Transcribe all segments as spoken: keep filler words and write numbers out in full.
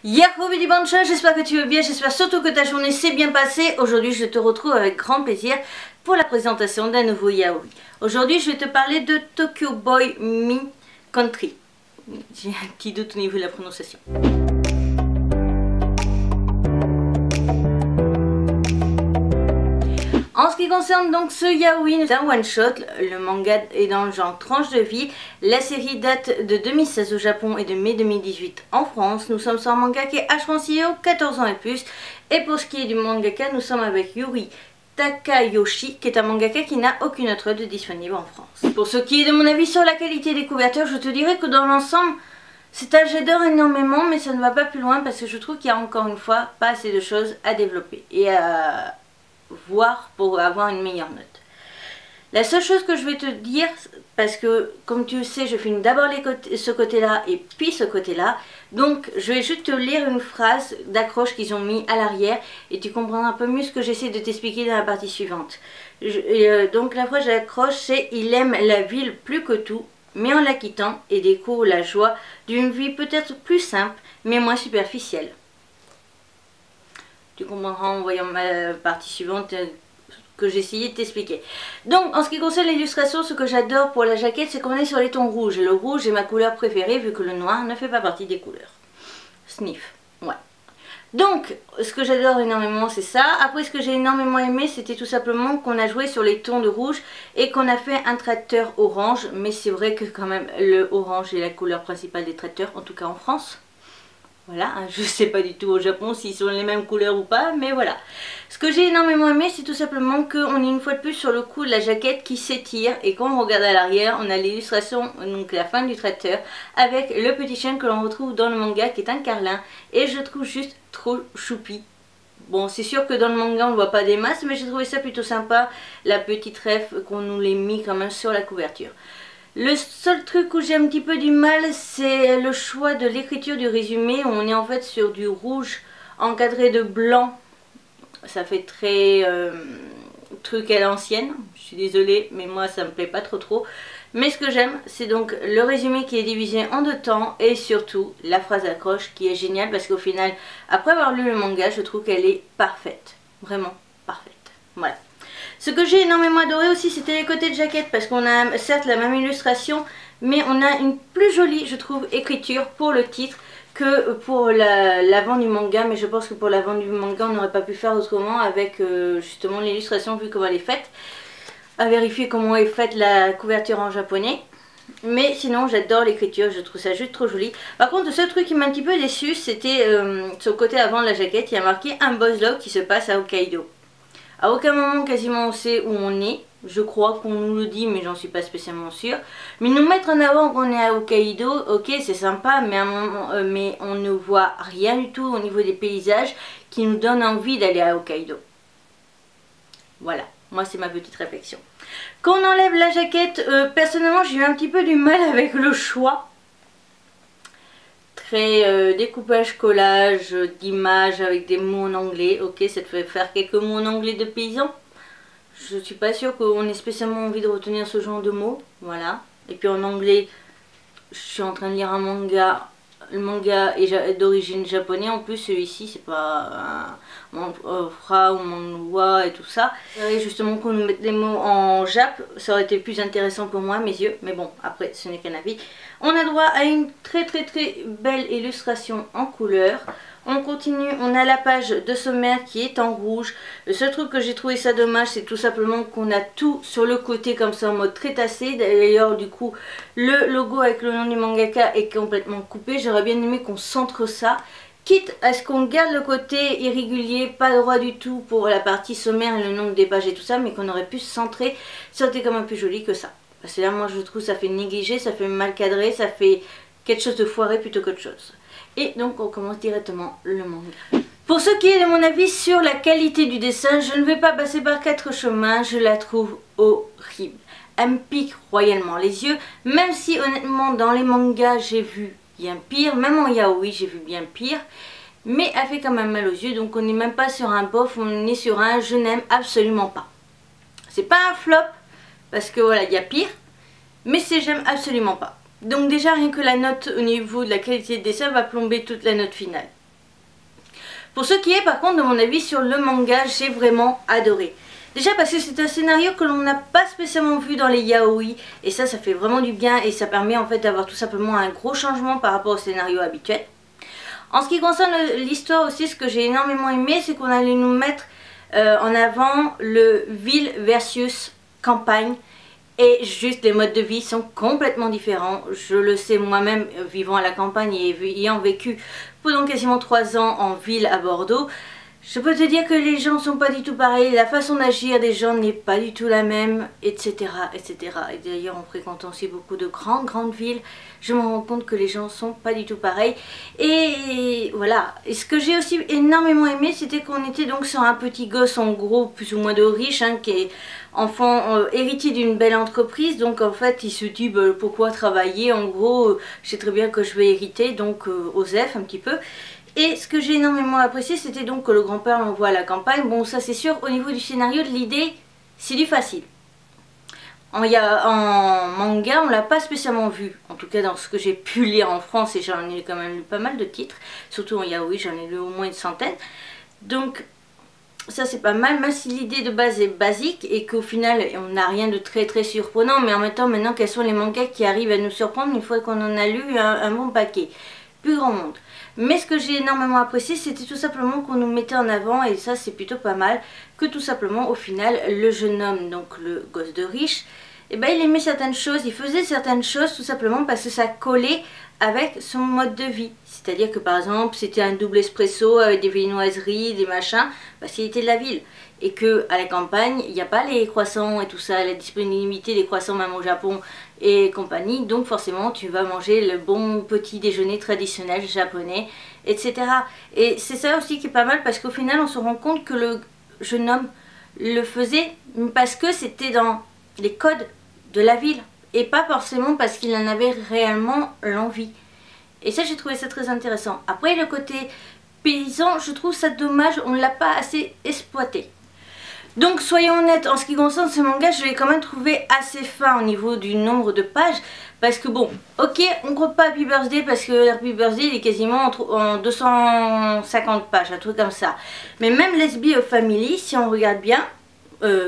Yahoo Bancha, j'espère que tu vas bien, j'espère surtout que ta journée s'est bien passée. Aujourd'hui je te retrouve avec grand plaisir pour la présentation d'un nouveau yaoi. Aujourd'hui je vais te parler de Tokyo Boy Mi Country. J'ai un petit doute au niveau de la prononciation. En ce qui concerne donc ce yaoi, c'est un one shot, le manga est dans le genre tranche de vie, la série date de deux mille seize au Japon et de mai deux mille dix-huit en France, nous sommes sur un manga qui est H conseillé aux quatorze ans et plus, et pour ce qui est du mangaka, nous sommes avec Yuri Takayoshi, qui est un mangaka qui n'a aucune autre œuvre disponible en France. Pour ce qui est de mon avis sur la qualité des couvertures, je te dirais que dans l'ensemble, c'est un j'adore énormément, mais ça ne va pas plus loin parce que je trouve qu'il y a encore une fois pas assez de choses à développer et à voir pour avoir une meilleure note. La seule chose que je vais te dire, parce que comme tu le sais, je filme d'abord ce côté-là et puis ce côté-là, donc je vais juste te lire une phrase d'accroche qu'ils ont mis à l'arrière et tu comprendras un peu mieux ce que j'essaie de t'expliquer dans la partie suivante. Je, euh, donc la phrase d'accroche c'est « Il aime la ville plus que tout, mais en la quittant et découvre la joie d'une vie peut-être plus simple, mais moins superficielle. » Tu comprendras en voyant ma partie suivante que j'ai essayé de t'expliquer. Donc en ce qui concerne l'illustration, ce que j'adore pour la jaquette, c'est qu'on est sur les tons rouges. Le rouge est ma couleur préférée vu que le noir ne fait pas partie des couleurs. Sniff, ouais. Donc ce que j'adore énormément c'est ça. Après ce que j'ai énormément aimé c'était tout simplement qu'on a joué sur les tons de rouge et qu'on a fait un traiteur orange. Mais c'est vrai que quand même le orange est la couleur principale des traiteurs, en tout cas en France. Voilà, je ne sais pas du tout au Japon s'ils sont les mêmes couleurs ou pas, mais voilà. Ce que j'ai énormément aimé, c'est tout simplement qu'on est une fois de plus sur le coup de la jaquette qui s'étire. Et quand on regarde à l'arrière, on a l'illustration, donc la fin du traiteur, avec le petit chien que l'on retrouve dans le manga qui est un carlin. Et je trouve juste trop choupi. Bon, c'est sûr que dans le manga on ne voit pas des masses, mais j'ai trouvé ça plutôt sympa, la petite ref qu'on nous l'ait mis quand même sur la couverture. Le seul truc où j'ai un petit peu du mal, c'est le choix de l'écriture du résumé. On est en fait sur du rouge encadré de blanc. Ça fait très euh, truc à l'ancienne. Je suis désolée, mais moi ça me plaît pas trop trop. Mais ce que j'aime, c'est donc le résumé qui est divisé en deux temps et surtout la phrase d'accroche qui est géniale parce qu'au final, après avoir lu le manga, je trouve qu'elle est parfaite. Vraiment parfaite. Voilà. Ce que j'ai énormément adoré aussi, c'était les côtés de jaquette parce qu'on a certes la même illustration, mais on a une plus jolie, je trouve, écriture pour le titre que pour l'avant du manga. Mais je pense que pour l'avant du manga, on n'aurait pas pu faire autrement avec euh, justement l'illustration vu comment elle est faite. À vérifier comment est faite la couverture en japonais. Mais sinon, j'adore l'écriture, je trouve ça juste trop joli. Par contre, le seul truc qui m'a un petit peu déçu, c'était euh, sur le côté avant de la jaquette, il y a marqué un boss log qui se passe à Hokkaido. À aucun moment quasiment on sait où on est. Je crois qu'on nous le dit mais j'en suis pas spécialement sûre. Mais nous mettre en avant qu'on est à Hokkaido, ok c'est sympa mais, à un moment, euh, mais on ne voit rien du tout au niveau des paysages qui nous donne envie d'aller à Hokkaido. Voilà, moi c'est ma petite réflexion. Quand on enlève la jaquette, euh, personnellement j'ai eu un petit peu du mal avec le choix. Très euh, découpage collage d'images avec des mots en anglais. Ok, ça te fait faire quelques mots en anglais de paysan. Je suis pas sûre qu'on ait spécialement envie de retenir ce genre de mots. Voilà. Et puis en anglais, je suis en train de lire un manga. Le manga est d'origine japonaise. En plus, celui-ci, c'est pas un manhwa ou manhwa et tout ça. Et justement, qu'on nous mette les mots en jap, ça aurait été plus intéressant pour moi, mes yeux. Mais bon, après, ce n'est qu'un avis. On a droit à une très très très belle illustration en couleur. On continue, on a la page de sommaire qui est en rouge. Le seul truc que j'ai trouvé ça dommage, c'est tout simplement qu'on a tout sur le côté comme ça en mode très tassé. D'ailleurs, du coup, le logo avec le nom du mangaka est complètement coupé. J'aurais bien aimé qu'on centre ça. Quitte à ce qu'on garde le côté irrégulier, pas droit du tout pour la partie sommaire et le nombre des pages et tout ça, mais qu'on aurait pu se centrer. Ça aurait été quand même plus joli que ça. Parce que là, moi, je trouve ça fait négligé, ça fait mal cadré, ça fait quelque chose de foiré plutôt qu'autre chose. Et donc, on commence directement le manga. Pour ce qui est de mon avis sur la qualité du dessin, je ne vais pas passer par quatre chemins, je la trouve horrible. Elle me pique royalement les yeux, même si honnêtement, dans les mangas, j'ai vu bien pire. Même en yaoi, j'ai vu bien pire. Mais elle fait quand même mal aux yeux, donc on n'est même pas sur un bof, on est sur un je n'aime absolument pas. C'est pas un flop. Parce que voilà, il y a pire. Mais c'est j'aime absolument pas. Donc déjà rien que la note au niveau de la qualité de dessin va plomber toute la note finale. Pour ce qui est par contre de mon avis sur le manga, j'ai vraiment adoré. Déjà parce que c'est un scénario que l'on n'a pas spécialement vu dans les yaoi, et ça, ça fait vraiment du bien, et ça permet en fait d'avoir tout simplement un gros changement par rapport au scénario habituel. En ce qui concerne l'histoire aussi, ce que j'ai énormément aimé, c'est qu'on allait nous mettre euh, en avant le ville versus campagne. Et juste les modes de vie sont complètement différents. Je le sais moi-même, vivant à la campagne et ayant vécu pendant quasiment trois ans en ville à Bordeaux. Je peux te dire que les gens sont pas du tout pareils, la façon d'agir des gens n'est pas du tout la même, et cetera et cetera. Et d'ailleurs, en fréquentant aussi beaucoup de grandes, grandes villes, je me rends compte que les gens sont pas du tout pareils. Et voilà. Et ce que j'ai aussi énormément aimé, c'était qu'on était donc sur un petit gosse, en gros, plus ou moins de riche, hein, qui est enfant euh, héritier d'une belle entreprise. Donc en fait, il se dit bah, pourquoi travailler, en gros, euh, je sais très bien que je vais hériter, donc euh, osef un petit peu. Et ce que j'ai énormément apprécié, c'était donc que le grand-père l'envoie à la campagne. Bon, ça c'est sûr, au niveau du scénario, de l'idée, c'est du facile. En, y a, en manga, on l'a pas spécialement vu. En tout cas, dans ce que j'ai pu lire en France, et j'en ai quand même lu pas mal de titres. Surtout en yaoi, j'en ai lu au moins une centaine. Donc, ça c'est pas mal, même si l'idée de base est basique et qu'au final, on n'a rien de très très surprenant. Mais en même temps, maintenant, quels sont les mangas qui arrivent à nous surprendre une fois qu'on en a lu un, un bon paquet? Plus grand monde. Mais ce que j'ai énormément apprécié, c'était tout simplement qu'on nous mettait en avant, et ça c'est plutôt pas mal, que tout simplement au final le jeune homme, donc le gosse de riche, eh ben, il aimait certaines choses, il faisait certaines choses tout simplement parce que ça collait avec son mode de vie. C'est-à-dire que par exemple c'était un double espresso avec des viennoiseries, des machins, parce qu'il était de la ville. Et que à la campagne, il n'y a pas les croissants et tout ça, la disponibilité des croissants même au Japon et compagnie. Donc forcément tu vas manger le bon petit déjeuner traditionnel japonais, et cetera. Et c'est ça aussi qui est pas mal parce qu'au final on se rend compte que le jeune homme le faisait parce que c'était dans les codes de la ville. Et pas forcément parce qu'il en avait réellement l'envie. Et ça j'ai trouvé ça très intéressant. Après le côté paysan, je trouve ça dommage, on ne l'a pas assez exploité. Donc soyons honnêtes, en ce qui concerne ce manga, je l'ai quand même trouvé assez fin au niveau du nombre de pages. Parce que bon, ok, on ne compte pas Happy Birthday parce que Happy Birthday il est quasiment en deux cent cinquante pages, un truc comme ça. Mais même Let's Be a Family, si on regarde bien, euh,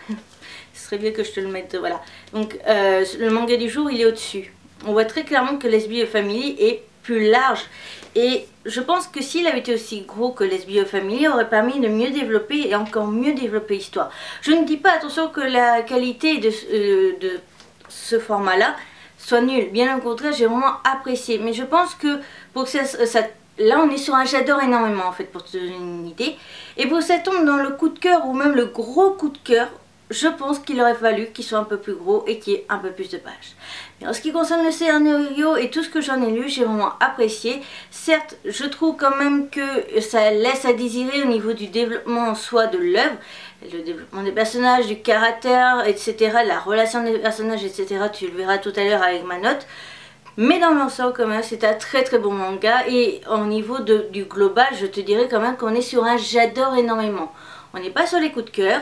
ce serait bien que je te le mette, voilà. Donc euh, le manga du jour il est au-dessus. On voit très clairement que Let's Be a Family est plus large. Et je pense que s'il avait été aussi gros que Let's Be a Family, aurait permis de mieux développer et encore mieux développer l'histoire. Je ne dis pas, attention, que la qualité de, euh, de ce format-là soit nulle. Bien au contraire, j'ai vraiment apprécié. Mais je pense que pour que ça, ça là, on est sur un j'adore énormément, en fait, pour te donner une idée. Et pour que ça tombe dans le coup de cœur ou même le gros coup de cœur, je pense qu'il aurait fallu qu'il soit un peu plus gros et qu'il y ait un peu plus de pages. Mais en ce qui concerne le scénario et tout ce que j'en ai lu, j'ai vraiment apprécié. Certes, je trouve quand même que ça laisse à désirer au niveau du développement en soi de l'œuvre. Le développement des personnages, du caractère, et cetera. La relation des personnages, et cetera. Tu le verras tout à l'heure avec ma note. Mais dans l'ensemble, quand même, c'est un très très bon manga. Et au niveau de, du global, je te dirais quand même qu'on est sur un j'adore énormément. On n'est pas sur les coups de cœur.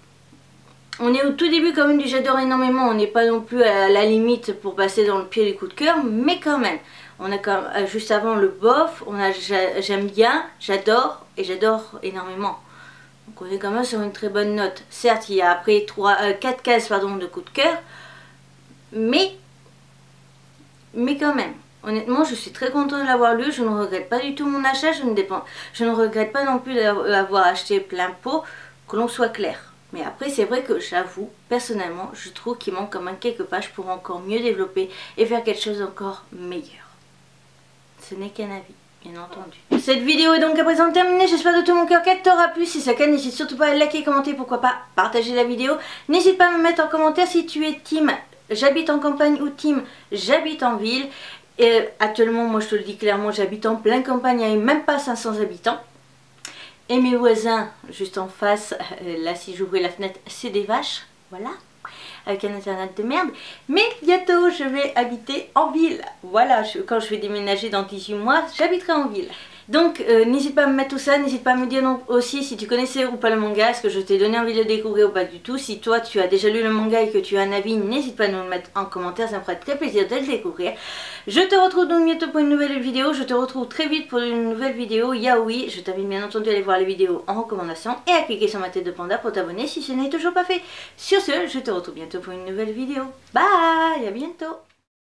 On est au tout début quand même du j'adore énormément, on n'est pas non plus à la limite pour passer dans le pied du coup de cœur, mais quand même, on a quand même, juste avant le bof, on a j'aime bien, j'adore et j'adore énormément. Donc on est quand même sur une très bonne note. Certes, il y a après quatre cases pardon, de coup de cœur, mais, mais quand même, honnêtement, je suis très contente de l'avoir lu, je ne regrette pas du tout mon achat, je ne, dépend, je ne regrette pas non plus d'avoir acheté plein pot, que l'on soit clair. Mais après c'est vrai que j'avoue, personnellement, je trouve qu'il manque quand même quelques pages pour encore mieux développer et faire quelque chose d'encore meilleur. Ce n'est qu'un avis, bien entendu. Cette vidéo est donc à présent terminée, j'espère de tout mon cœur qu'elle t'aura plu. Si c'est le cas, n'hésite surtout pas à liker, commenter, pourquoi pas partager la vidéo. N'hésite pas à me mettre en commentaire si tu es team j'habite en campagne ou team j'habite en ville. Et actuellement, moi je te le dis clairement, j'habite en pleine campagne, il n'y a même pas cinq cents habitants. Et mes voisins, juste en face, euh, là si j'ouvrais la fenêtre, c'est des vaches, voilà, avec un internet de merde. Mais bientôt, je vais habiter en ville. Voilà, je, quand je vais déménager dans dix-huit mois, j'habiterai en ville. Donc euh, n'hésite pas à me mettre tout ça, n'hésite pas à me dire non, aussi si tu connaissais ou pas le manga, est-ce que je t'ai donné envie de le découvrir ou pas du tout. Si toi tu as déjà lu le manga et que tu as un avis, n'hésite pas à nous le mettre en commentaire, ça me ferait très plaisir de le découvrir. Je te retrouve donc bientôt pour une nouvelle vidéo, je te retrouve très vite pour une nouvelle vidéo yaoi. Je t'invite bien entendu à aller voir les vidéos en recommandation et à cliquer sur ma tête de panda pour t'abonner si ce n'est toujours pas fait. Sur ce, je te retrouve bientôt pour une nouvelle vidéo. Bye, à bientôt.